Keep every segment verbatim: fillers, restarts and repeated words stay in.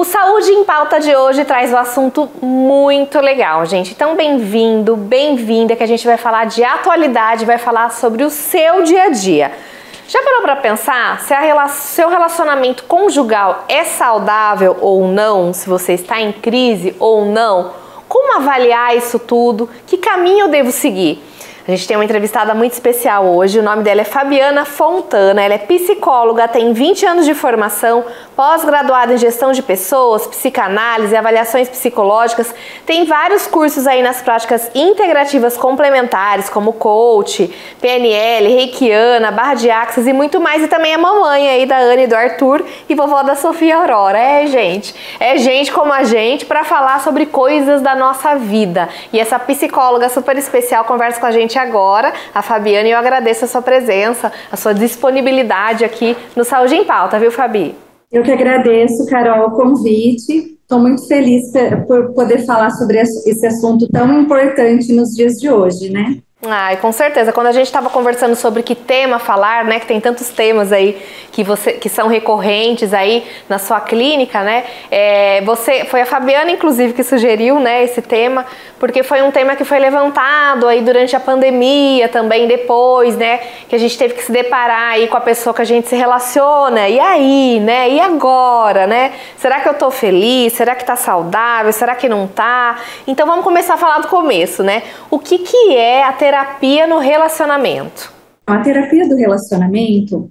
O Saúde em Pauta de hoje traz um assunto muito legal, gente. Então, bem-vindo, bem-vinda, que a gente vai falar de atualidade, vai falar sobre o seu dia a dia. Já parou para pensar se o seu relacionamento conjugal é saudável ou não? Se você está em crise ou não? Como avaliar isso tudo? Que caminho eu devo seguir? A gente tem uma entrevistada muito especial hoje, o nome dela é Fabiana Fontana, ela é psicóloga, tem vinte anos de formação, pós-graduada em gestão de pessoas, psicanálise, avaliações psicológicas, tem vários cursos aí nas práticas integrativas complementares, como coach, P N L, reikiana, barra de axis e muito mais, e também é mamãe aí da Ana e do Arthur e vovó da Sofia Aurora. É, gente, é gente como a gente para falar sobre coisas da nossa vida. E essa psicóloga super especial conversa com a gente agora, a Fabiana, e eu agradeço a sua presença, a sua disponibilidade aqui no Saúde em Pauta, viu, Fabi? Eu que agradeço, Carol, o convite. Estou muito feliz por poder falar sobre esse assunto tão importante nos dias de hoje, né? Ai, com certeza. Quando a gente estava conversando sobre que tema falar, né, que tem tantos temas aí que, você, que são recorrentes aí na sua clínica, né, é, você, foi a Fabiana, inclusive, que sugeriu, né, esse tema, porque foi um tema que foi levantado aí durante a pandemia também, depois, né, que a gente teve que se deparar aí com a pessoa que a gente se relaciona, e aí, né, e agora, né, será que eu tô feliz, será que tá saudável, será que não tá? Então vamos começar a falar do começo, né, o que que é a terapia Terapia no relacionamento? A terapia do relacionamento,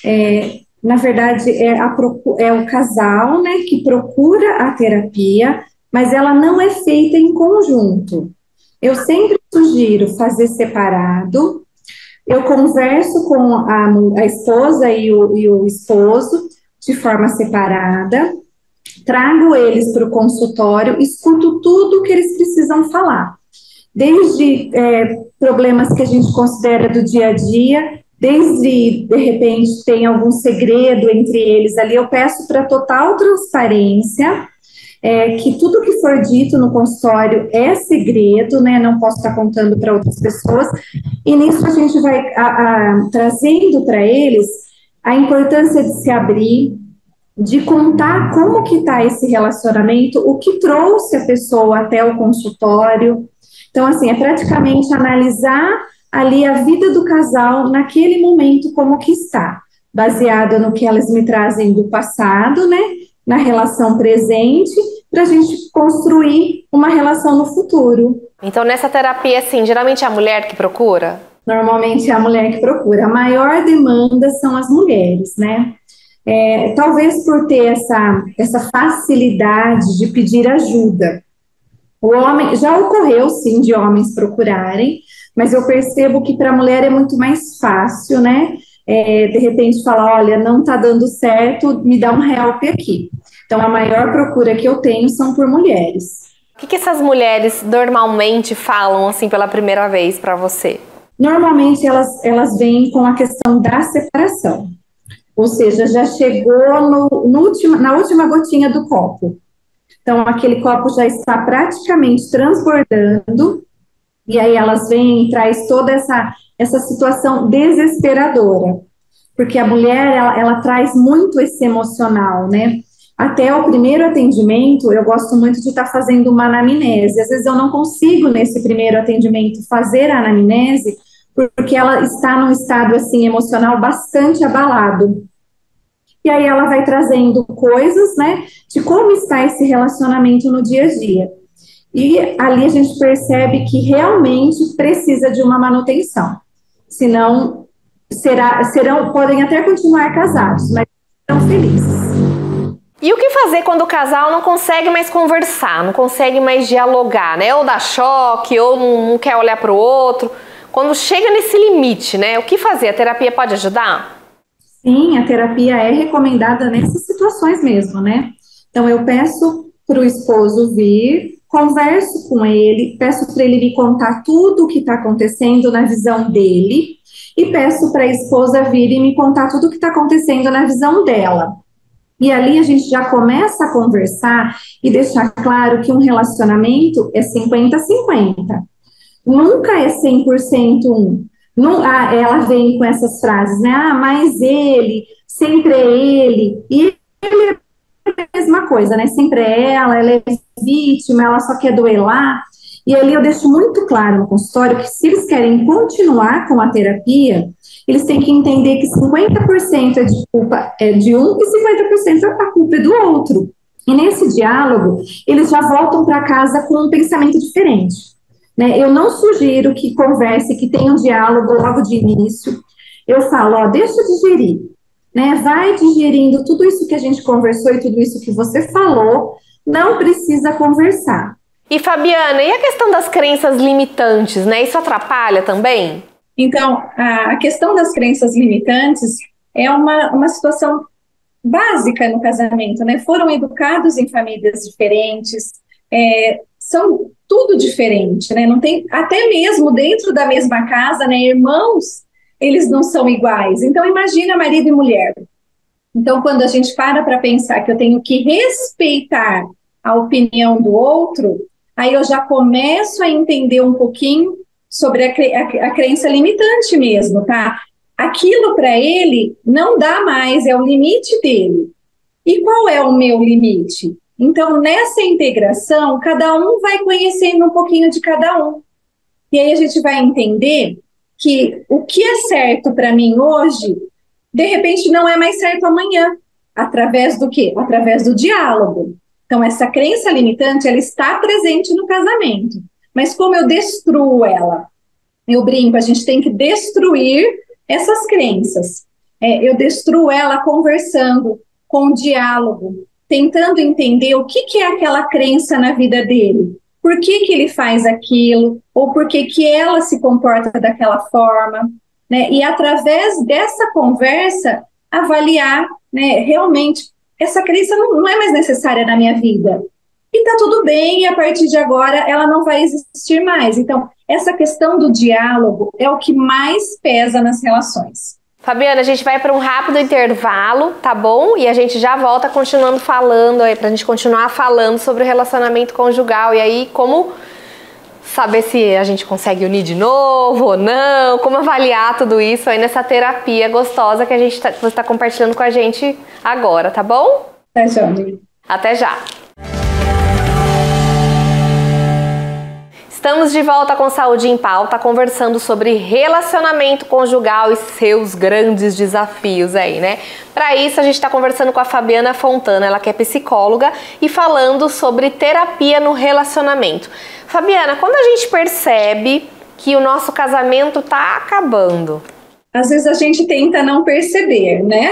é, na verdade, é, a, é o casal, né, que procura a terapia, mas ela não é feita em conjunto. Eu sempre sugiro fazer separado. Eu converso com a, a esposa e o, e o esposo de forma separada, trago eles para o consultório, escuto tudo o que eles precisam falar. Desde é, problemas que a gente considera do dia a dia, desde, de repente, tem algum segredo entre eles ali, eu peço para total transparência, é, que tudo que for dito no consultório é segredo, né, não posso estar contando para outras pessoas, e nisso a gente vai a, a, trazendo para eles a importância de se abrir, de contar como que está esse relacionamento, o que trouxe a pessoa até o consultório. Então, assim, é praticamente analisar ali a vida do casal naquele momento como que está, baseado no que elas me trazem do passado, né, na relação presente, para a gente construir uma relação no futuro. Então, nessa terapia, assim, geralmente é a mulher que procura? Normalmente é a mulher que procura. A maior demanda são as mulheres, né? É, talvez por ter essa, essa facilidade de pedir ajuda. O homem, já ocorreu sim de homens procurarem, mas eu percebo que para a mulher é muito mais fácil, né? É, de repente falar, olha, não está dando certo, me dá um help aqui. Então a maior procura que eu tenho são por mulheres. O que, que essas mulheres normalmente falam assim pela primeira vez para você? Normalmente elas, elas vêm com a questão da separação, ou seja, já chegou no, no último, na última gotinha do copo. Então, aquele copo já está praticamente transbordando, e aí elas vêm e traz toda essa, essa situação desesperadora, porque a mulher, ela, ela traz muito esse emocional, né? Até o primeiro atendimento, eu gosto muito de estar fazendo uma anamnese. Às vezes eu não consigo, nesse primeiro atendimento, fazer a anamnese, porque ela está num estado, assim, emocional bastante abalado. E aí ela vai trazendo coisas, né, de como está esse relacionamento no dia a dia. E ali a gente percebe que realmente precisa de uma manutenção. Senão, será, serão, podem até continuar casados, mas não serão felizes. E o que fazer quando o casal não consegue mais conversar, não consegue mais dialogar, né? Ou dá choque, ou não quer olhar para o outro. Quando chega nesse limite, né? O que fazer? A terapia pode ajudar? Sim, a terapia é recomendada nessas situações mesmo, né? Então, eu peço para o esposo vir, converso com ele, peço para ele me contar tudo o que está acontecendo na visão dele e peço para a esposa vir e me contar tudo o que está acontecendo na visão dela. E ali a gente já começa a conversar e deixar claro que um relacionamento é cinquenta a cinquenta. Nunca é cem por cento um. Não, ah, ela vem com essas frases, né? Ah, mas ele, sempre é ele. E ele é a mesma coisa, né? Sempre é ela, ela é vítima, ela só quer duelar. E ali eu deixo muito claro no consultório que se eles querem continuar com a terapia, eles têm que entender que cinquenta por cento é de culpa é de um e cinquenta por cento a culpa é do outro. E nesse diálogo, eles já voltam para casa com um pensamento diferente, né? Eu não sugiro que converse, que tenha um diálogo logo de início. Eu falo, ó, deixa eu digerir, né? Vai digerindo tudo isso que a gente conversou e tudo isso que você falou, não precisa conversar. E Fabiana, e a questão das crenças limitantes, né? Isso atrapalha também? Então, a questão das crenças limitantes é uma, uma situação básica no casamento, né? Foram educados em famílias diferentes, é, são tudo diferente, né? Não tem, até mesmo dentro da mesma casa, né? Irmãos, eles não são iguais. Então, imagina marido e mulher. Então, quando a gente para para pensar que eu tenho que respeitar a opinião do outro, aí eu já começo a entender um pouquinho sobre a, cre a, a crença limitante mesmo, tá? Aquilo para ele não dá mais, é o limite dele. E qual é o meu limite? Então, nessa integração, cada um vai conhecendo um pouquinho de cada um. E aí a gente vai entender que o que é certo para mim hoje, de repente não é mais certo amanhã. Através do quê? Através do diálogo. Então, essa crença limitante, ela está presente no casamento. Mas como eu destruo ela? Eu brinco, a gente tem que destruir essas crenças. É, eu destruo ela conversando, com diálogo, tentando entender o que, que é aquela crença na vida dele. Por que, que ele faz aquilo? Ou por que, que ela se comporta daquela forma? Né? E através dessa conversa, avaliar, né, realmente essa crença não, não é mais necessária na minha vida. E tá tudo bem, e a partir de agora ela não vai existir mais. Então, essa questão do diálogo é o que mais pesa nas relações. Fabiana, a gente vai para um rápido intervalo, tá bom? E a gente já volta continuando falando aí, pra gente continuar falando sobre o relacionamento conjugal. E aí, como saber se a gente consegue unir de novo ou não, como avaliar tudo isso aí nessa terapia gostosa que a gente tá, você está compartilhando com a gente agora, tá bom? Até já. Até já. Estamos de volta com Saúde em Pauta, conversando sobre relacionamento conjugal e seus grandes desafios aí, né? Para isso, a gente está conversando com a Fabiana Fontana, ela que é psicóloga, e falando sobre terapia no relacionamento. Fabiana, quando a gente percebe que o nosso casamento tá acabando? Às vezes a gente tenta não perceber, né?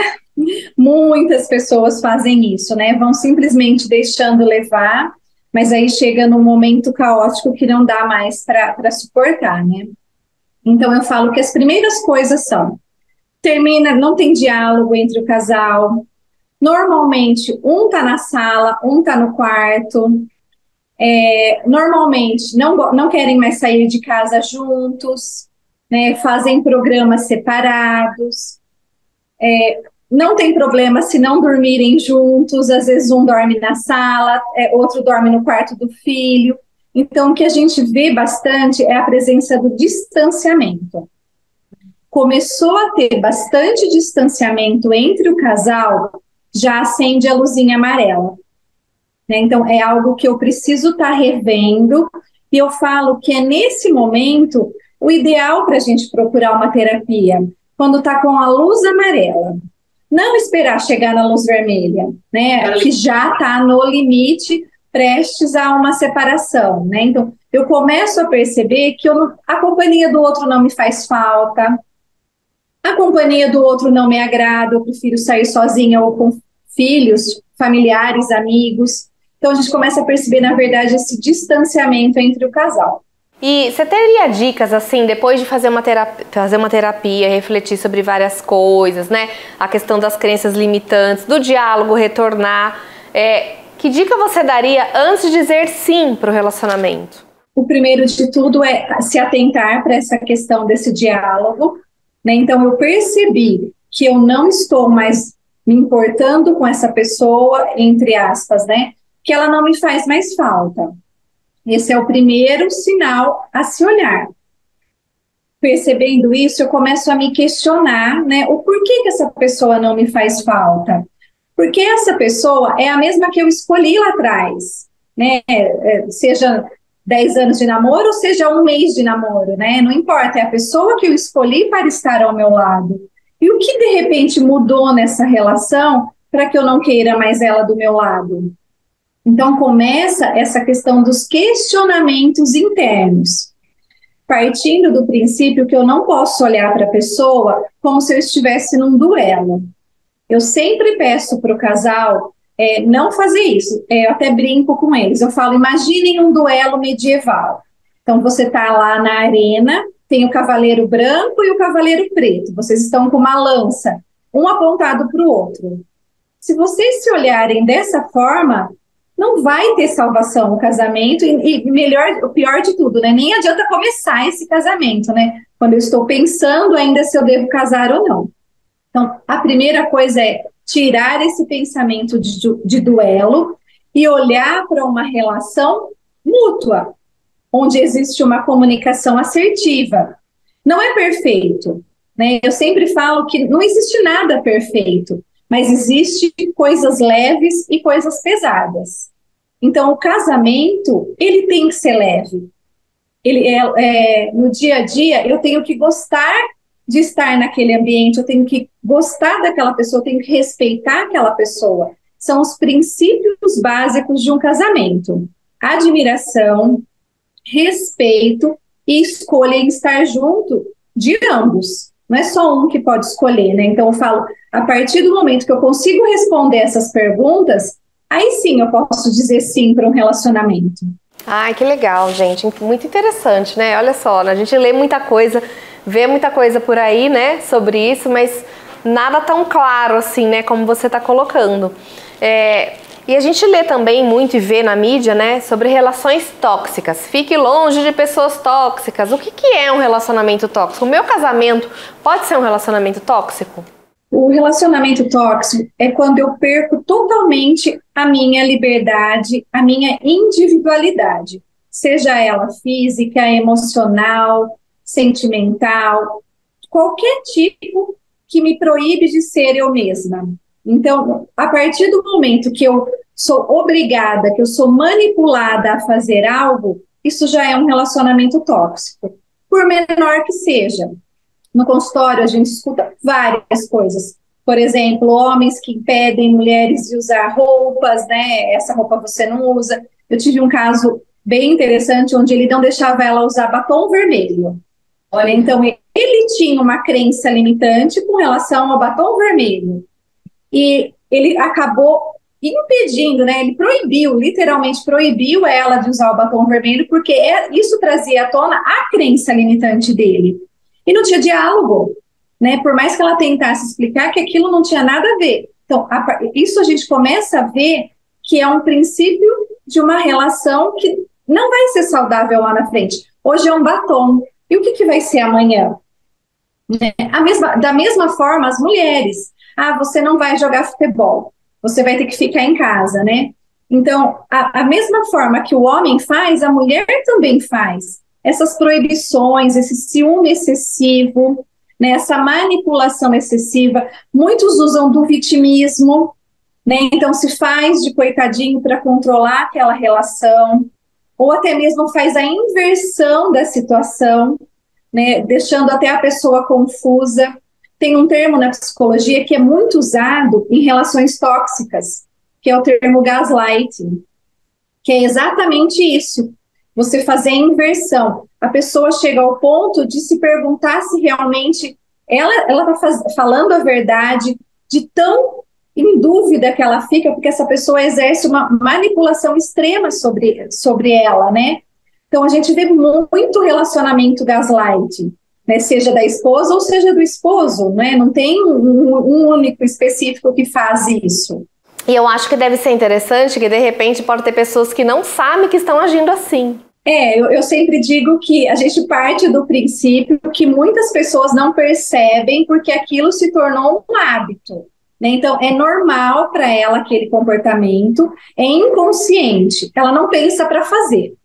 Muitas pessoas fazem isso, né? Vão simplesmente deixando levar, mas aí chega num momento caótico que não dá mais para suportar, né? Então eu falo que as primeiras coisas são, termina, não tem diálogo entre o casal, normalmente um tá na sala, um tá no quarto, é, normalmente não, não querem mais sair de casa juntos, né? Fazem programas separados, é, não tem problema se não dormirem juntos, às vezes um dorme na sala, é, outro dorme no quarto do filho. Então, o que a gente vê bastante é a presença do distanciamento. Começou a ter bastante distanciamento entre o casal, já acende a luzinha amarela. Né? Então, é algo que eu preciso estar tá revendo, e eu falo que é nesse momento o ideal para a gente procurar uma terapia, quando está com a luz amarela. Não esperar chegar na luz vermelha, né? Que já está no limite, prestes a uma separação, né? Então, eu começo a perceber que eu não, a companhia do outro não me faz falta, a companhia do outro não me agrada, eu prefiro sair sozinha ou com filhos, familiares, amigos. Então, a gente começa a perceber, na verdade, esse distanciamento entre o casal. E você teria dicas, assim, depois de fazer uma terapia, fazer uma terapia, refletir sobre várias coisas, né? A questão das crenças limitantes, do diálogo retornar. É, que dica você daria antes de dizer sim para o relacionamento? O primeiro de tudo é se atentar para essa questão desse diálogo, né? Então, eu percebi que eu não estou mais me importando com essa pessoa, entre aspas, né? Que ela não me faz mais falta. Esse é o primeiro sinal a se olhar. Percebendo isso, eu começo a me questionar, né, o porquê que essa pessoa não me faz falta. Porque essa pessoa é a mesma que eu escolhi lá atrás, né? É, seja dez anos de namoro, ou seja um mês de namoro, né? Não importa, é a pessoa que eu escolhi para estar ao meu lado. E o que de repente mudou nessa relação para que eu não queira mais ela do meu lado? Então começa essa questão dos questionamentos internos, partindo do princípio que eu não posso olhar para a pessoa como se eu estivesse num duelo. Eu sempre peço para o casal é, não fazer isso. É, eu até brinco com eles. Eu falo, imaginem um duelo medieval. Então, você está lá na arena, tem o cavaleiro branco e o cavaleiro preto. Vocês estão com uma lança, um apontado para o outro. Se vocês se olharem dessa forma, não vai ter salvação no casamento. E, e melhor, o pior de tudo, né? Nem adianta começar esse casamento, né? Quando eu estou pensando ainda se eu devo casar ou não. Então, a primeira coisa é tirar esse pensamento de, de duelo e olhar para uma relação mútua, onde existe uma comunicação assertiva. Não é perfeito, né? Eu sempre falo que não existe nada perfeito, mas existe coisas leves e coisas pesadas. Então, o casamento, ele tem que ser leve. Ele é, é, no dia a dia, eu tenho que gostar de estar naquele ambiente, eu tenho que gostar daquela pessoa, eu tenho que respeitar aquela pessoa. São os princípios básicos de um casamento. Admiração, respeito e escolha em estar junto de ambos. Não é só um que pode escolher, né? Então eu falo, a partir do momento que eu consigo responder essas perguntas, aí sim eu posso dizer sim para um relacionamento. Ai, que legal, gente. Muito interessante, né? Olha só, a gente lê muita coisa, vê muita coisa por aí, né, sobre isso, mas nada tão claro assim, né, como você está colocando. É, e a gente lê também muito e vê na mídia, né, sobre relações tóxicas. Fique longe de pessoas tóxicas. O que, que é um relacionamento tóxico? O meu casamento pode ser um relacionamento tóxico? O relacionamento tóxico é quando eu perco totalmente a minha liberdade, a minha individualidade, seja ela física, emocional, sentimental, qualquer tipo que me proíbe de ser eu mesma. Então, a partir do momento que eu sou obrigada, que eu sou manipulada a fazer algo, isso já é um relacionamento tóxico, por menor que seja. No consultório, a gente escuta várias coisas. Por exemplo, homens que impedem mulheres de usar roupas, né? Essa roupa você não usa. Eu tive um caso bem interessante, onde ele não deixava ela usar batom vermelho. Olha, então ele tinha uma crença limitante com relação ao batom vermelho. E ele acabou impedindo, né? Ele proibiu, literalmente proibiu ela de usar o batom vermelho, porque isso trazia à tona a crença limitante dele. E não tinha diálogo, né? Por mais que ela tentasse explicar que aquilo não tinha nada a ver. Então, a, isso a gente começa a ver que é um princípio de uma relação que não vai ser saudável lá na frente. Hoje é um batom. E o que, que vai ser amanhã? Né? A mesma, da mesma forma, as mulheres. Ah, você não vai jogar futebol. Você vai ter que ficar em casa, né? Então, a, a mesma forma que o homem faz, a mulher também faz. Essas proibições, esse ciúme excessivo, né, essa manipulação excessiva, muitos usam do vitimismo, né, então se faz de coitadinho para controlar aquela relação, ou até mesmo faz a inversão da situação, né, deixando até a pessoa confusa. Tem um termo na psicologia que é muito usado em relações tóxicas, que é o termo gaslighting, que é exatamente isso. Você fazer a inversão. A pessoa chega ao ponto de se perguntar se realmente ela está falando a verdade, de tão em dúvida que ela fica, porque essa pessoa exerce uma manipulação extrema sobre, sobre ela, né? Então, a gente vê muito relacionamento gaslight, né? Seja da esposa ou seja do esposo, né? Não tem um, um único específico que faz isso. E eu acho que deve ser interessante que, de repente, pode ter pessoas que não sabem que estão agindo assim. É, eu, eu sempre digo que a gente parte do princípio que muitas pessoas não percebem porque aquilo se tornou um hábito, né? Então, é normal para ela aquele comportamento, é inconsciente, ela não pensa para fazer.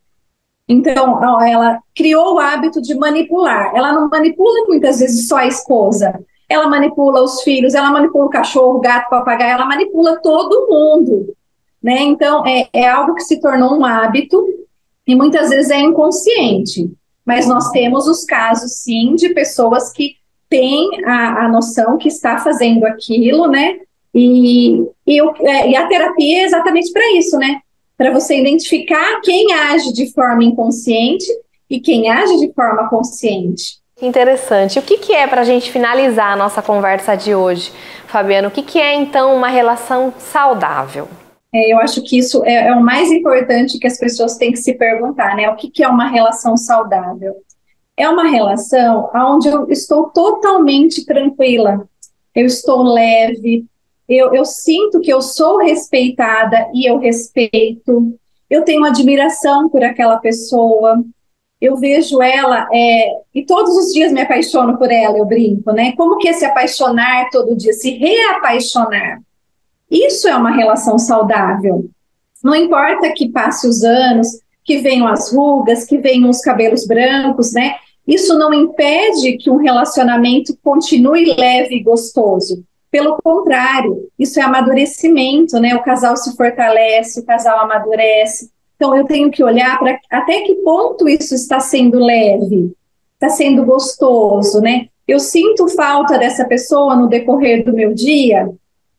Então, ela criou o hábito de manipular. Ela não manipula muitas vezes só a esposa, ela manipula os filhos, ela manipula o cachorro, o gato, o papagaio, ela manipula todo mundo, né? Então, é, é algo que se tornou um hábito e muitas vezes é inconsciente. Mas nós temos os casos, sim, de pessoas que têm a, a noção que está fazendo aquilo, né? E, e, o, é, e a terapia é exatamente para isso, né? Para você identificar quem age de forma inconsciente e quem age de forma consciente. Interessante. O que, que é, para a gente finalizar a nossa conversa de hoje, Fabiana, o que, que é, então, uma relação saudável? É, eu acho que isso é, é o mais importante que as pessoas têm que se perguntar, né? O que, que é uma relação saudável? É uma relação onde eu estou totalmente tranquila, eu estou leve, eu, eu sinto que eu sou respeitada e eu respeito, eu tenho admiração por aquela pessoa, eu vejo ela, é, e todos os dias me apaixono por ela, eu brinco, né? Como que é se apaixonar todo dia, se reapaixonar? Isso é uma relação saudável. Não importa que passe os anos, que venham as rugas, que venham os cabelos brancos, né? Isso não impede que um relacionamento continue leve e gostoso. Pelo contrário, isso é amadurecimento, né? O casal se fortalece, o casal amadurece. Então, eu tenho que olhar para até que ponto isso está sendo leve, está sendo gostoso, né? Eu sinto falta dessa pessoa no decorrer do meu dia.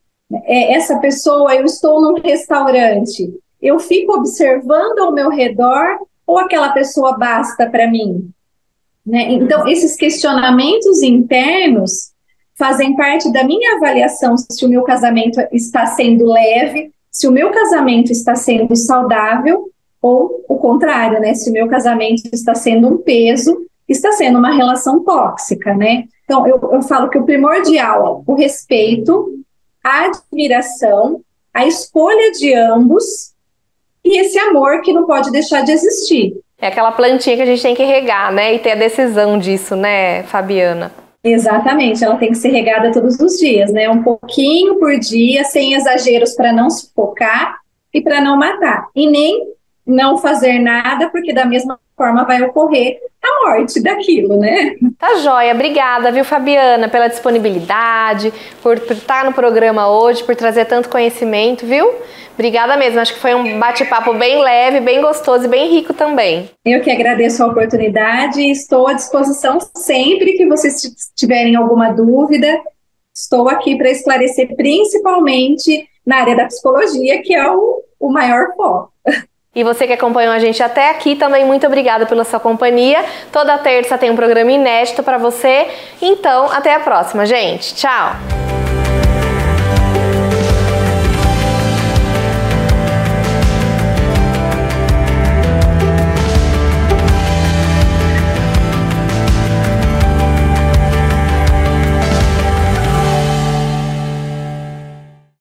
É, essa pessoa, eu estou num restaurante, eu fico observando ao meu redor ou aquela pessoa basta para mim? Né? Então, esses questionamentos internos fazem parte da minha avaliação se o meu casamento está sendo leve, se o meu casamento está sendo saudável, ou o contrário, né? Se o meu casamento está sendo um peso, está sendo uma relação tóxica, né? Então, eu, eu falo que o primordial é o respeito, a admiração, a escolha de ambos e esse amor que não pode deixar de existir. É aquela plantinha que a gente tem que regar, né? E ter a decisão disso, né, Fabiana? Exatamente, ela tem que ser regada todos os dias, né? Um pouquinho por dia, sem exageros para não sufocar e para não matar. E nem não fazer nada, porque da mesma forma vai ocorrer a morte daquilo, né? Tá joia, obrigada, viu, Fabiana, pela disponibilidade, por, por estar no programa hoje, por trazer tanto conhecimento, viu? Obrigada mesmo, acho que foi um bate-papo bem leve, bem gostoso e bem rico também. Eu que agradeço a oportunidade e estou à disposição sempre que vocês tiverem alguma dúvida. Estou aqui para esclarecer, principalmente na área da psicologia, que é o, o maior foco. E você que acompanhou a gente até aqui, também muito obrigada pela sua companhia. Toda terça tem um programa inédito para você. Então, até a próxima, gente. Tchau!